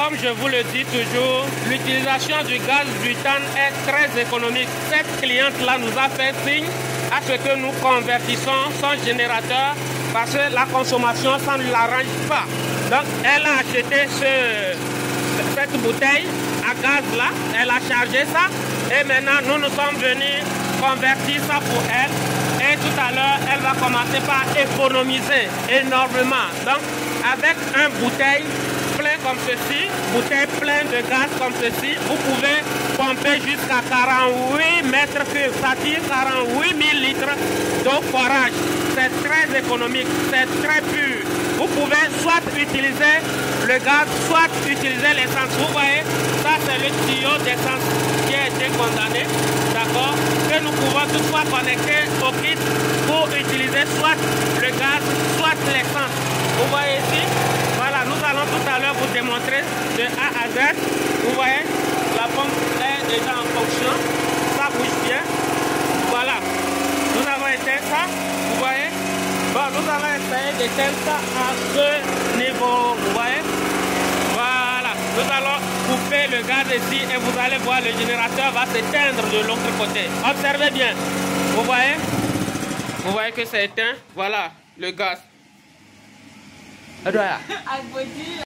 comme je vous le dis toujours, l'utilisation du gaz butane est très économique. Cette cliente-là nous a fait signe à ce que nous convertissons son générateur parce que la consommation, ça ne l'arrange pas. Donc, elle a acheté cette bouteille à gaz-là, elle a chargé ça et maintenant, nous sommes venus convertir ça pour elle. Et tout à l'heure, elle va commencer par économiser énormément. Donc, avec une bouteille pleine comme ceci, bouteille pleine de gaz comme ceci, vous pouvez pomper jusqu'à 48 mètres cubes, c'est-à-dire 48 000 litres d'eau forage. C'est très économique, c'est très pur. Vous pouvez soit utiliser le gaz, soit utiliser l'essence. Vous voyez, ça c'est le tuyau d'essence qui a été condamné, d'accord, que nous pouvons toutefois connecter au kit pour utiliser soit le gaz, soit l'essence. Vous voyez ici, voilà, nous allons tout à l'heure vous démontrer de A à Z. Vous voyez, la pompe est déjà en fonction, ça bouge bien. Voilà, nous avons éteint ça, vous voyez. Bon, nous allons essayer d'éteindre ça à ce niveau, vous voyez. Voilà, nous allons couper le gaz ici et vous allez voir le générateur va s'éteindre de l'autre côté. Observez bien, vous voyez que c'est éteint, voilà le gaz.